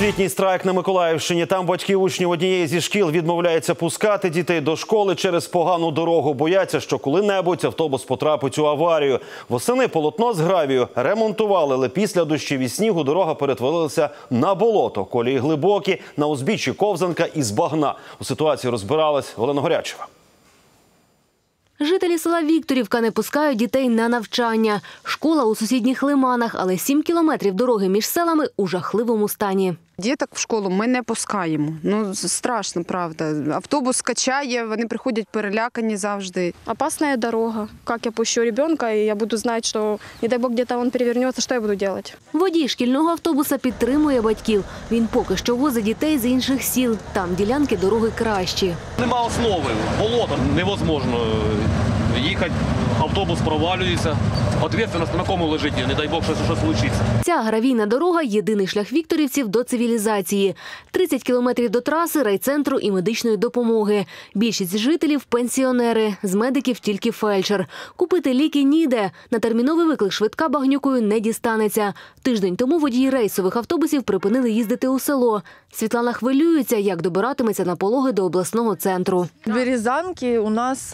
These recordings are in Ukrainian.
Освітній страйк на Миколаївщині. Там батьки учнів однієї зі шкіл відмовляються пускати дітей до школи через погану дорогу. Бояться, що коли-небудь автобус потрапить у аварію. Восени полотно з гравію ремонтували, але після дощів і снігу дорога перетворилася на болото. Колії глибокі, на узбіччі ковзанка із багна. У ситуації розбиралась Олена Горячева. Жителі села Вікторівка не пускають дітей на навчання. Школа у сусідніх Лиманах, але 7 кілометрів дороги між селами у жахливому стані. Діток в школу ми не пускаємо. Ну, страшно, правда. Автобус качає, вони приходять перелякані завжди. Опасная дорога. Как я пущу ребенка, и я буду знать, что, не дай бог, где-то он перевернется, что я буду делать? Водій шкільного автобуса підтримує батьків. Він поки що возить дітей з інших сіл. Там ділянки дороги кращі. Нема основи, болото, невозможно їхати, автобус провалюється. Відповідальність на кому лежить, не дай Бог, що случиться. Ця гравійна дорога – єдиний шлях вікторівців до цивілізації. 30 кілометрів до траси, райцентру і медичної допомоги. Більшість жителів – пенсіонери, з медиків тільки фельдшер. Купити ліки ніде. На терміновий виклик швидка багнюкою не дістанеться. Тиждень тому водії рейсових автобусів припинили їздити у село. Світлана хвилюється, як добиратиметься на пологи до обласного центру. В Березанке у нас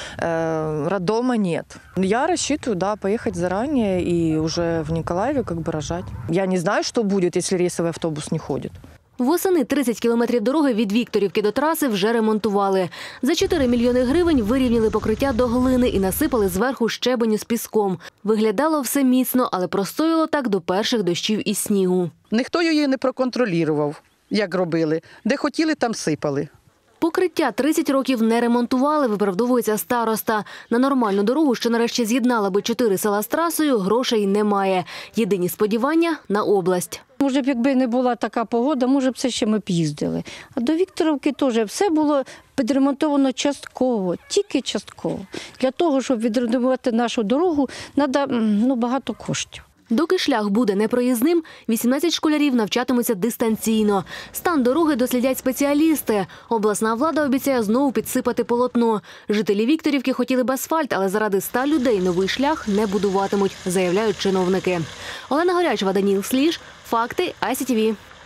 роддома нет. Я рассчитываю, поехать заранее и уже в Николаеве рожать. Я не знаю, что будет, если рейсовый автобус не ходит. Восени 30 кілометрів дороги від Вікторівки до траси вже ремонтували. За 4 мільйони гривень вирівняли покриття до глини і насипали зверху щебеню з піском. Виглядало все міцно, але простояло так до перших дощів і снігу. Ніхто її не проконтролював, як робили. Де хотіли, там сипали. Покриття 30 років не ремонтували, виправдовується староста. На нормальну дорогу, що нарешті з'єднала би 4 села з трасою, грошей немає. Єдині сподівання – на область. Може б, якби не була така погода, може б це ще ми б їздили. А до Вікторівки теж все було підремонтовано частково, тільки частково. Для того, щоб відремонтувати нашу дорогу, треба багато коштів. Доки шлях буде непроїзним, 18 школярів навчатимуться дистанційно. Стан дороги дослідять спеціалісти. Обласна влада обіцяє знову підсипати полотно. Жителі Вікторівки хотіли б асфальт, але заради 100 людей новий шлях не будуватимуть, заявляють чиновники. Олена Горячева, Даніл Сліж. Факти ICTV.